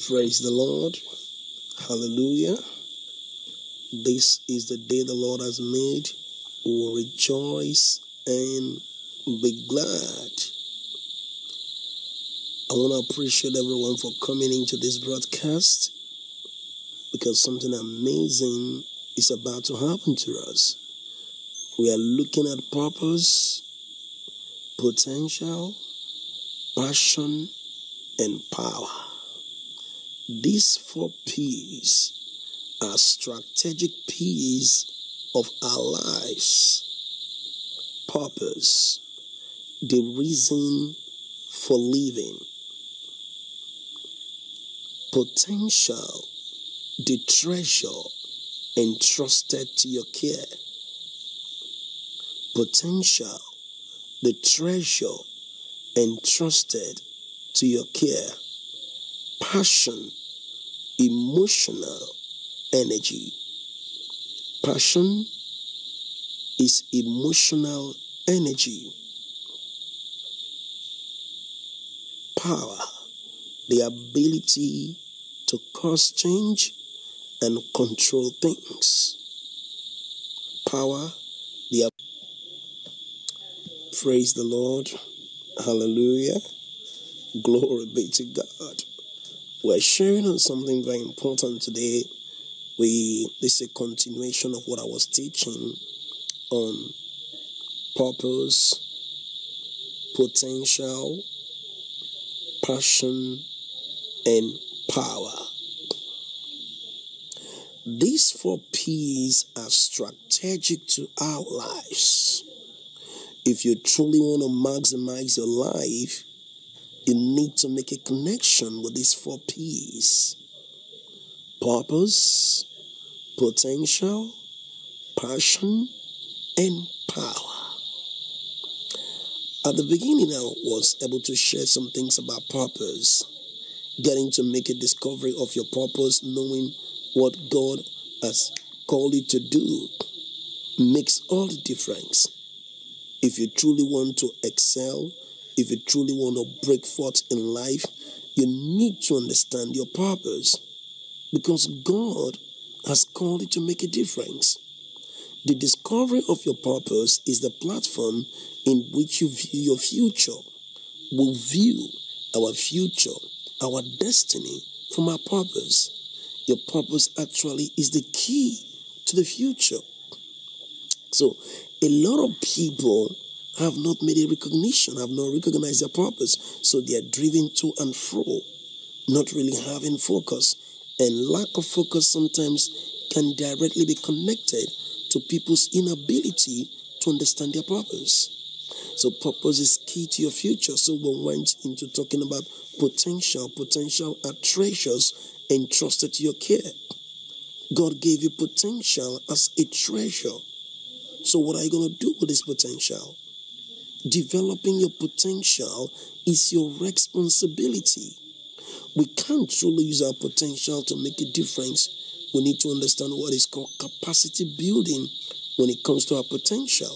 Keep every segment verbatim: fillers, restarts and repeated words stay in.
Praise the Lord. Hallelujah. This is the day the Lord has made. We will rejoice and be glad. I want to appreciate everyone for coming into this broadcast because something amazing is about to happen to us. We are looking at purpose, potential, passion, and power. These four P's are strategic P's of our lives. Purpose, the reason for living. Potential, the treasure entrusted to your care. Potential, the treasure entrusted to your care. Passion, emotional energy. Passion is emotional energy. Power, the ability to cause change and control things. Power, the praise the Lord. Hallelujah. Glory be to God. We're sharing on something very important today. We this is a continuation of what I was teaching on purpose, potential, passion, and power. These four P's are strategic to our lives. If you truly want to maximize your life, you need to make a connection with these four P's. Purpose, potential, passion, and power. At the beginning, I was able to share some things about purpose. Getting to make a discovery of your purpose, knowing what God has called you to do, makes all the difference. If you truly want to excel, if you truly want to break forth in life, you need to understand your purpose because God has called you to make a difference. The discovery of your purpose is the platform in which you view your future. We view our future, our destiny from our purpose. Your purpose actually is the key to the future. So a lot of people have not made a recognition, have not recognized their purpose. So they are driven to and fro, not really having focus. And lack of focus sometimes can directly be connected to people's inability to understand their purpose. So purpose is key to your future. So we went into talking about potential. Potential are treasures entrusted to your care. God gave you potential as a treasure. So what are you going to do with this potential? Developing your potential is your responsibility. We can't truly use our potential to make a difference. We need to understand what is called capacity building when it comes to our potential.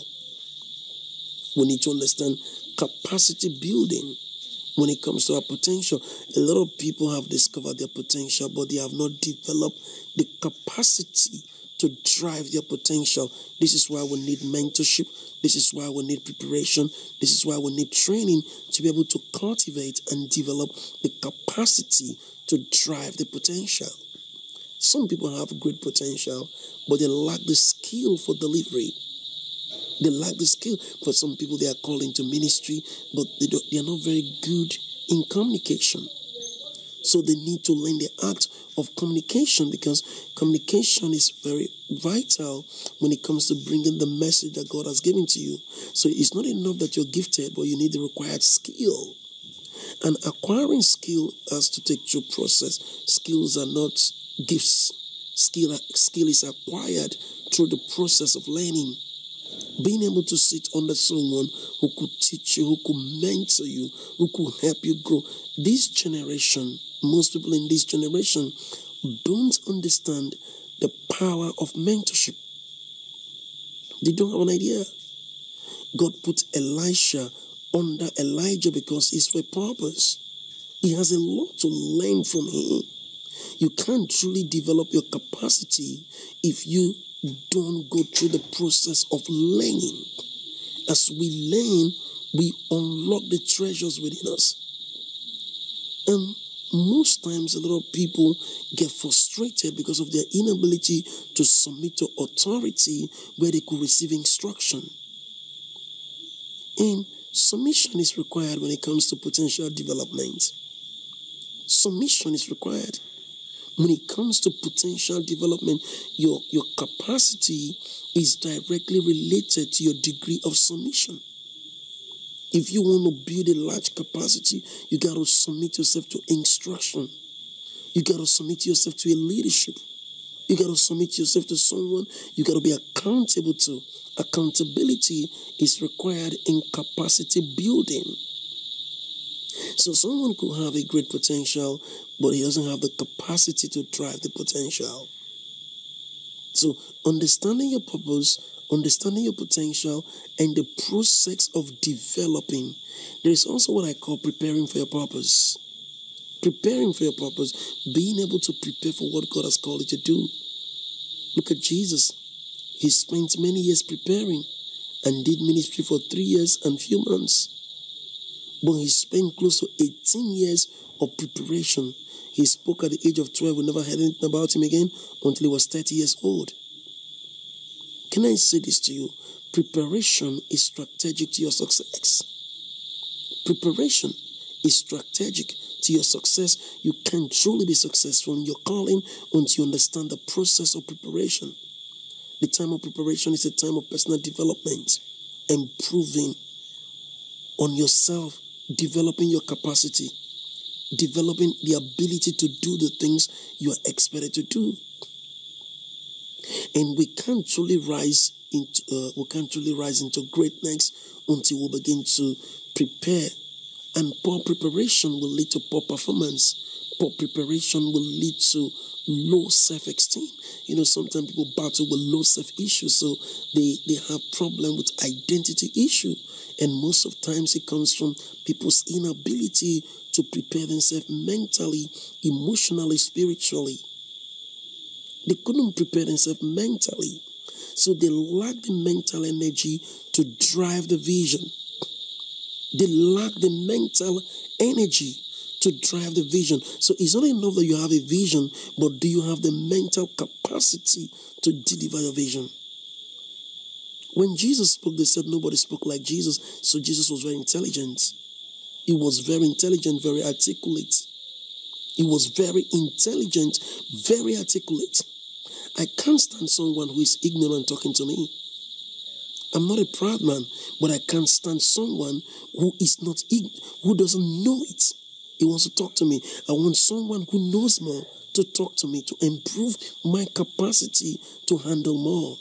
We need to understand capacity building when it comes to our potential. A lot of people have discovered their potential, but they have not developed the capacity to drive their potential. This is why we need mentorship. This is why we need preparation. This is why we need training to be able to cultivate and develop the capacity to drive the potential. Some people have great potential, but they lack the skill for delivery. They lack the skill. For some people, they are called into ministry, but they, don't, they are not very good in communication. So they need to learn the art of communication because communication is very vital when it comes to bringing the message that God has given to you. So it's not enough that you're gifted, but you need the required skill. And acquiring skill has to take through process. Skills are not gifts. Skill, skill is acquired through the process of learning. Being able to sit under someone who could teach you, who could mentor you, who could help you grow. This generation, most people in this generation don't understand the power of mentorship. They don't have an idea. God put Elisha under Elijah because it's for a purpose. He has a lot to learn from him. You can't truly develop your capacity if you don't go through the process of learning. As we learn, we unlock the treasures within us. And most times, a lot of people get frustrated because of their inability to submit to authority where they could receive instruction. And submission is required when it comes to potential development. Submission is required. When it comes to potential development, your, your capacity is directly related to your degree of submission. If you want to build a large capacity, you got to submit yourself to instruction. You got to submit yourself to a leadership. You got to submit yourself to someone you got to be accountable to. Accountability is required in capacity building. So someone could have a great potential, but he doesn't have the capacity to drive the potential. So understanding your purpose, understanding your potential, and the process of developing. There is also what I call preparing for your purpose. Preparing for your purpose, being able to prepare for what God has called you to do. Look at Jesus. He spent many years preparing and did ministry for three years and few months. But he spent close to eighteen years of preparation. He spoke at the age of twelve. We never heard anything about him again until he was thirty years old. Can I say this to you? Preparation is strategic to your success. Preparation is strategic to your success. You can truly be successful in your calling once you understand the process of preparation. The time of preparation is a time of personal development, improving on yourself, developing your capacity, developing the ability to do the things you are expected to do. And we can't truly rise into uh, we can't truly rise into greatness until we begin to prepare. And poor preparation will lead to poor performance. Poor preparation will lead to low self-esteem. You know, sometimes people battle with low self-issues, so they, they have problem with identity issue. And most of times it comes from people's inability to prepare themselves mentally, emotionally, spiritually. They couldn't prepare themselves mentally. So they lack the mental energy to drive the vision. They lack the mental energy to drive the vision. So it's not enough that you have a vision, but do you have the mental capacity to deliver your vision? When Jesus spoke, they said nobody spoke like Jesus. So Jesus was very intelligent. He was very intelligent, very articulate. He was very intelligent, very articulate. I can't stand someone who is ignorant talking to me. I'm not a proud man, but I can't stand someone who is not who doesn't know it. He wants to talk to me. I want someone who knows more to talk to me, to improve my capacity to handle more.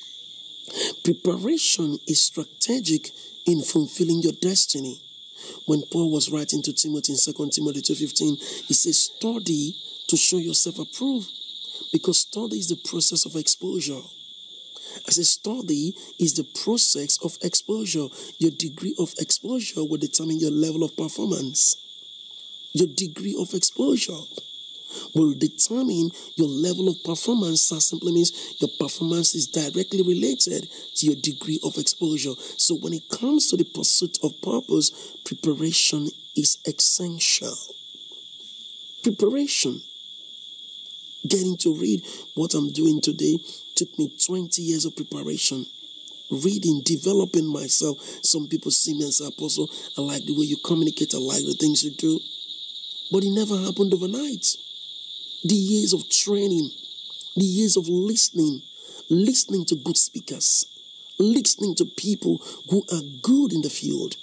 Preparation is strategic in fulfilling your destiny. When Paul was writing to Timothy in Second Timothy two fifteen, he says, study to show yourself approved, because study is the process of exposure. I say study is the process of exposure. Your degree of exposure will determine your level of performance. Your degree of exposure will determine your level of performance. That simply means your performance is directly related to your degree of exposure. So when it comes to the pursuit of purpose, preparation is essential. Preparation. Getting to read what I'm doing today took me twenty years of preparation. Reading, developing myself. Some people see me and say, Apostle, I like the way you communicate. I like the things you do. But it never happened overnight. The years of training, the years of listening, listening to good speakers, listening to people who are good in the field.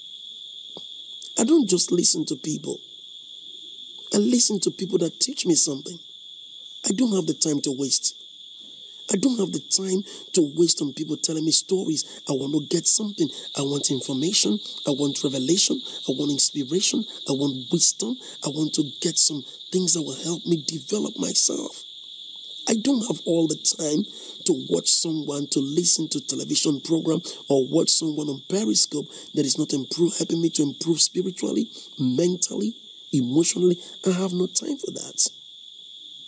I don't just listen to people. I listen to people that teach me something. I don't have the time to waste. I don't have the time to waste on people telling me stories. I want to get something. I want information. I want revelation. I want inspiration. I want wisdom. I want to get some things that will help me develop myself. I don't have all the time to watch someone, to listen to television program, or watch someone on Periscope that is not improve, helping me to improve spiritually, mentally, emotionally. I have no time for that.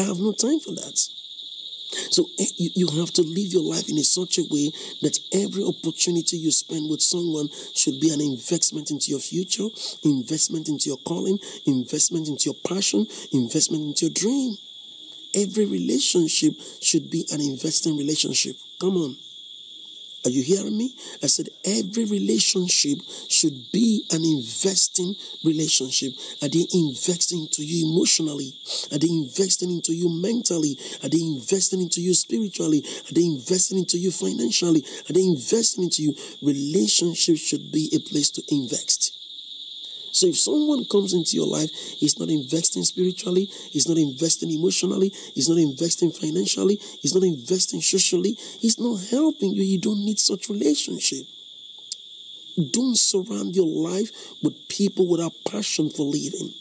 I have no time for that. So you, you have to live your life in a such a way that every opportunity you spend with someone should be an investment into your future, investment into your calling, investment into your passion, investment into your dream. Every relationship should be an investing relationship. Come on. Are you hearing me? I said every relationship should be an investing relationship. Are they investing into you emotionally? Are they investing into you mentally? Are they investing into you spiritually? Are they investing into you financially? Are they investing into you? Relationships should be a place to invest. So if someone comes into your life, he's not investing spiritually, he's not investing emotionally, he's not investing financially, he's not investing socially, he's not helping you, you don't need such relationship. Don't surround your life with people without passion for living.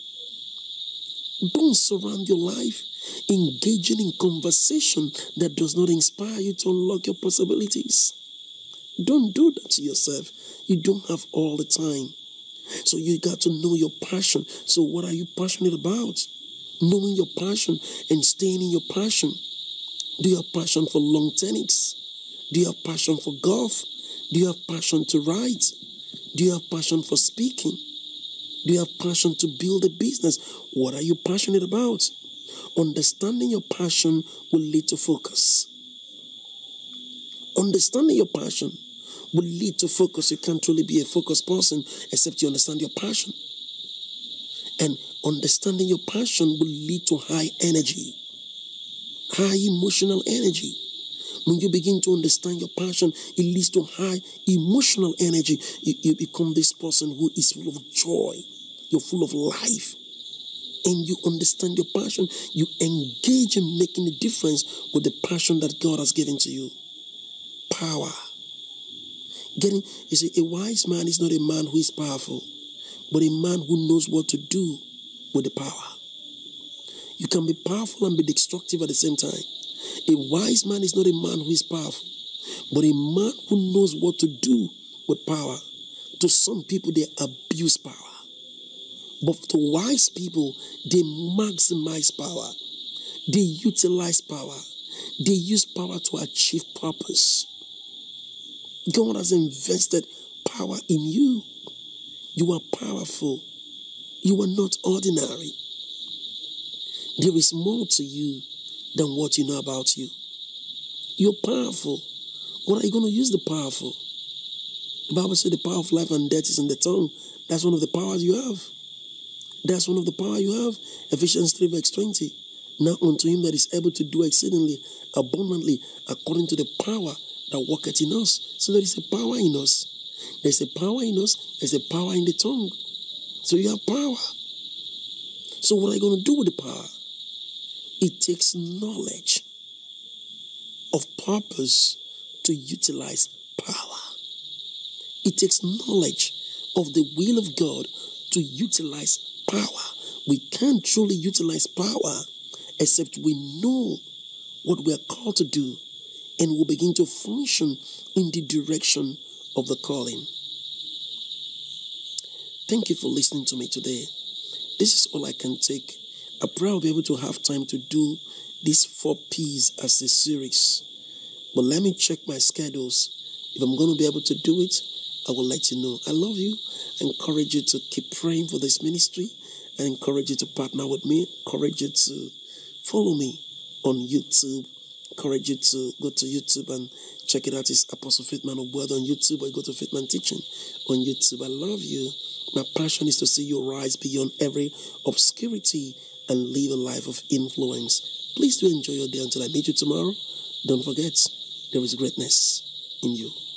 Don't surround your life engaging in conversation that does not inspire you to unlock your possibilities. Don't do that to yourself. You don't have all the time. So you got to know your passion. So what are you passionate about? Knowing your passion and staying in your passion. Do you have passion for long tennis? Do you have passion for golf? Do you have passion to write? Do you have passion for speaking? Do you have passion to build a business? What are you passionate about? Understanding your passion will lead to focus. Understanding your passion will lead to focus. You can't truly be a focused person except you understand your passion. And understanding your passion will lead to high energy, high emotional energy. When you begin to understand your passion, it leads to high emotional energy. You, you become this person who is full of joy. You're full of life. And you understand your passion. You engage in making a difference with the passion that God has given to you. Power. Getting, you see, a wise man is not a man who is powerful, but a man who knows what to do with the power. You can be powerful and be destructive at the same time. A wise man is not a man who is powerful, but a man who knows what to do with power. To some people, they abuse power. But to wise people, they maximize power. They utilize power. They use power to achieve purpose. God has invested power in you. You are powerful. You are not ordinary. There is more to you than what you know about you. You're powerful. What are you going to use the power for? The Bible says the power of life and death is in the tongue. That's one of the powers you have. That's one of the power you have. Ephesians three verse twenty. Now unto him that is able to do exceedingly abundantly according to the power that worketh in us. So there is a power in us. There's a power in us. There's a power in the tongue. So you have power. So what are you going to do with the power? It takes knowledge of purpose to utilize power. It takes knowledge of the will of God to utilize power. We can't truly utilize power except we know what we are called to do, and we'll begin to function in the direction of the calling. Thank you for listening to me today. This is all I can take. I pray I'll be able to have time to do these four P's as a series. But let me check my schedules. If I'm going to be able to do it, I will let you know. I love you. I encourage you to keep praying for this ministry. I encourage you to partner with me. I encourage you to follow me on YouTube. I encourage you to go to YouTube and check it out. It's Apostle Faith Man of Word on YouTube, or go to Faith Man Teaching on YouTube. I love you. My passion is to see you rise beyond every obscurity and live a life of influence. Please do enjoy your day until I meet you tomorrow. Don't forget, there is greatness in you.